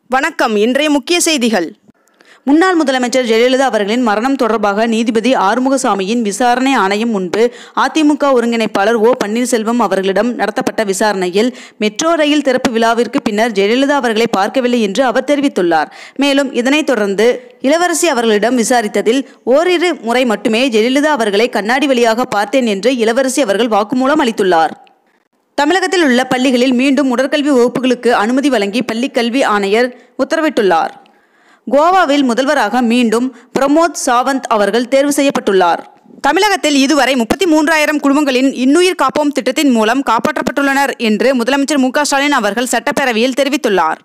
வணக்கம். இன்றைய முக்கிய செய்திகள். முன்னாள் முதலமைச்சர் ஜெயலலிதா அவர்களின் மரணம் தொடர்பாக நீதிபதி ஆறுமுகசாமியின் விசாரணை ஆணையம் முன்பு அதிமுக ஒருங்கிணைப்பாளர் ஓ பன்னீர்செல்வம் அவர்களிடம் நடத்தப்பட்ட விசாரணையில் மெட்ரோ ரயில் திறப்பு விழாவிற்கு பின்னர் ஜெயலலிதா அவர்களை பார்க்கவில்லை என்று அவர் தெரிவித்துள்ளார். மேலும் இதனைத் தொடர்ந்து இளவரசி அவர்களிடம் விசாரித்ததில் ஓரிரு முறை மட்டுமே ஜெயலலிதா அவர்களை கண்ணாடி வழியாக பார்த்தேன் என்று இளவரசி அவர்கள் வாக்குமூலம் அளித்துள்ளார். தமிழகத்தில் உள்ள பள்ளிகளில் மீண்டும் உடற்கல்வி வகுப்புகளுக்கு அனுமதி வழங்கி பள்ளிக்கல்வி ஆணையர் உத்தரவிட்டுள்ளார். கோவாவில் முதல்வராக மீண்டும் பிரமோத் சாவந்த் அவர்கள் தேர்வு செய்யப்பட்டுள்ளார். தமிழகத்தில் இதுவரை 33,000 குடும்பங்களின் இன்னுயிர் காப்போம் திட்டத்தின் மூலம் காப்பாற்றப்பட்டுள்ளனர் என்று முதலமைச்சர் மு க ஸ்டாலின் அவர்கள் சட்டப்பேரவையில் தெரிவித்துள்ளார்.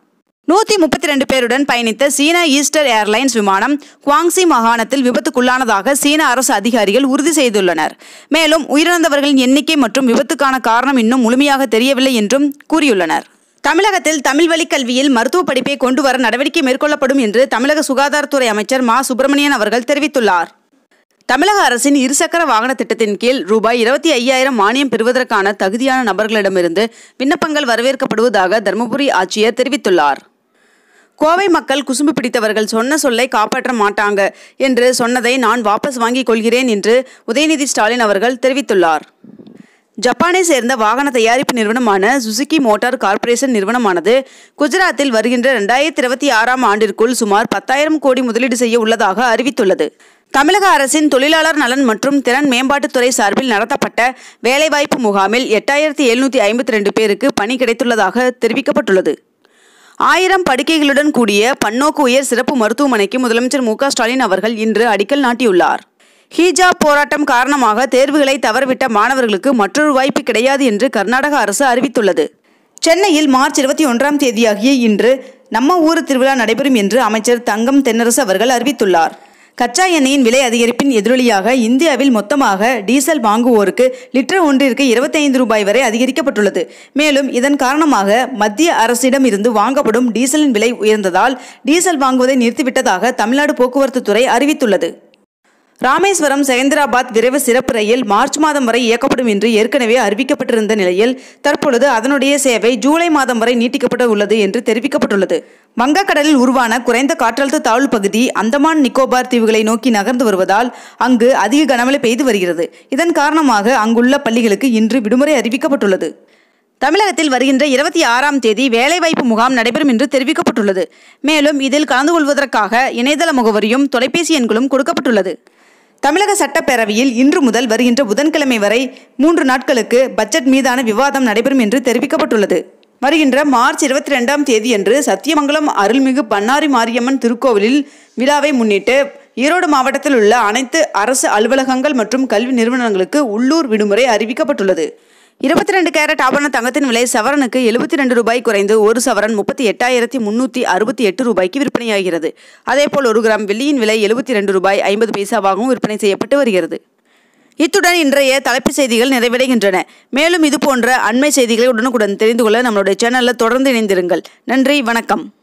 132 பேருடன் பயணித்த சீன ஈஸ்டர் ஏர்லைன்ஸ் விமானம் குவாங்சி மாகாணத்தில் விபத்துக்குள்ளானதாக சீன அரசு அதிகாரிகள் உறுதி செய்துள்ளனர். மேலும் உயிரிழந்தவர்களின் எண்ணிக்கை மற்றும் விபத்துக்கான காரணம் இன்னும் முழுமையாக தெரியவில்லை என்றும் கூறியுள்ளனர். தமிழகத்தில் தமிழ் வழி கல்வியில் மருத்துவ படிப்பை கொண்டு வர நடவடிக்கை மேற்கொள்ளப்படும் என்று தமிழக சுகாதாரத்துறை அமைச்சர் மா சுப்பிரமணியன் அவர்கள் தெரிவித்துள்ளார். தமிழக அரசின் இருசக்கர வாகன திட்டத்தின் கீழ் ரூபாய் 25,000 மானியம் பெறுவதற்கான தகுதியான நபர்களிடமிருந்து விண்ணப்பங்கள் வரவேற்கப்படுவதாக தருமபுரி ஆட்சியர் தெரிவித்துள்ளார். கோவை மக்கள் குசும்பு பிடித்தவர்கள் சொன்ன சொல்லை காப்பாற்ற மாட்டாங்க என்று சொன்னதை நான் வாபஸ் வாங்கிக் கொள்கிறேன் என்று உதயநிதி ஸ்டாலின் அவர்கள் தெரிவித்துள்ளார். ஜப்பானை சேர்ந்த வாகன தயாரிப்பு நிறுவனமான சுசுகி மோட்டார் கார்ப்பரேஷன் நிறுவனமானது குஜராத்தில் வருகின்ற 2026ஆம் ஆண்டிற்குள் சுமார் 10,000 கோடி முதலீடு செய்ய உள்ளதாக அறிவித்துள்ளது. தமிழக அரசின் தொழிலாளர் நலன் மற்றும் திறன் மேம்பாட்டுத்துறை சார்பில் நடத்தப்பட்ட வேலைவாய்ப்பு முகாமில் 8,752 பேருக்கு பணி கிடைத்துள்ளதாக தெரிவிக்கப்பட்டுள்ளது. 1000 படுக்கைகளுடன் கூடிய பன்னோக்கு உயர் சிறப்பு மருத்துவமனைக்கு முதலமைச்சர் மு க ஸ்டாலின் அவர்கள் இன்று அடிக்கல் நாட்டியுள்ளார். ஹிஜாப் போராட்டம் காரணமாக தேர்வுகளை தவறவிட்ட மாணவர்களுக்கு மற்றொரு வாய்ப்பு கிடையாது என்று கர்நாடக அரசு அறிவித்துள்ளது. சென்னையில் மார்ச் 21ஆம் தேதியாகிய இன்று நம்ம ஊர் திருவிழா நடைபெறும் என்று அமைச்சர் தங்கம் தென்னரசு அவர்கள் அறிவித்துள்ளார். கச்சா எண்ணெயின் விலை அதிகரிப்பின் எதிரொலியாக இந்தியாவில் மொத்தமாக டீசல் வாங்குவோருக்கு லிட்டர் ஒன்றிற்கு 25 ரூபாய் வரை அதிகரிக்கப்பட்டுள்ளது. மேலும் இதன் காரணமாக மத்திய அரசிடம் இருந்து வாங்கப்படும் டீசலின் விலை உயர்ந்ததால் டீசல் வாங்குவதை நிறுத்திவிட்டதாக தமிழ்நாடு போக்குவரத்து துறை அறிவித்துள்ளது. ராமேஸ்வரம் செகந்திராபாத் விரைவு சிறப்பு ரயில் மார்ச் மாதம் வரை இயக்கப்படும் என்று ஏற்கனவே அறிவிக்கப்பட்டிருந்த நிலையில் தற்பொழுது அதனுடைய சேவை ஜூலை மாதம் வரை நீட்டிக்கப்பட உள்ளது என்று தெரிவிக்கப்பட்டுள்ளது. வங்கக்கடலில் உருவான குறைந்த காற்றழுத்த தாழ்வு பகுதி அந்தமான் நிக்கோபார் தீவுகளை நோக்கி நகர்ந்து வருவதால் அங்கு அதிக கனமழை பெய்து வருகிறது. இதன் காரணமாக அங்குள்ள பள்ளிகளுக்கு இன்று விடுமுறை அறிவிக்கப்பட்டுள்ளது. தமிழகத்தில் வருகின்ற 26ஆம் தேதி வேலைவாய்ப்பு முகாம் நடைபெறும் என்று தெரிவிக்கப்பட்டுள்ளது. மேலும் இதில் கலந்து கொள்வதற்காக இணையதள முகவரியும் தொலைபேசி எண்களும் கொடுக்கப்பட்டுள்ளது. தமிழக சட்டப்பேரவையில் இன்று முதல் வருகின்ற புதன்கிழமை வரை 3 நாட்களுக்கு பட்ஜெட் மீதான விவாதம் நடைபெறும் என்று தெரிவிக்கப்பட்டுள்ளது. வருகின்ற மார்ச் 22ஆம் தேதியன்று சத்தியமங்கலம் அருள்மிகு பண்ணாரி மாரியம்மன் திருக்கோவிலில் விழாவை முன்னிட்டு ஈரோடு மாவட்டத்தில் உள்ள அனைத்து அரசு அலுவலகங்கள் மற்றும் கல்வி நிறுவனங்களுக்கு உள்ளூர் விடுமுறை அறிவிக்கப்பட்டுள்ளது. 22 கேரட் ஆபரண தங்கத்தின் விலை சவரனுக்கு 72 ரூபாய் குறைந்து ஒரு சவரன் 38,368 ரூபாய்க்கு விற்பனையாகிறது. அதேபோல் 1 கிராம் வெள்ளியின் விலை 72 ரூபாய் 50 பைசாவாகவும் விற்பனை செய்யப்பட்டு வருகிறது. இத்துடன் இன்றைய தலைப்புச் செய்திகள் நிறைவடைகின்றன. மேலும் இது போன்ற அண்மை செய்திகளை உடனுக்குடன் தெரிந்து கொள்ள நம்மளுடைய சேனலில் தொடர்ந்து இணைந்திருங்கள். நன்றி, வணக்கம்.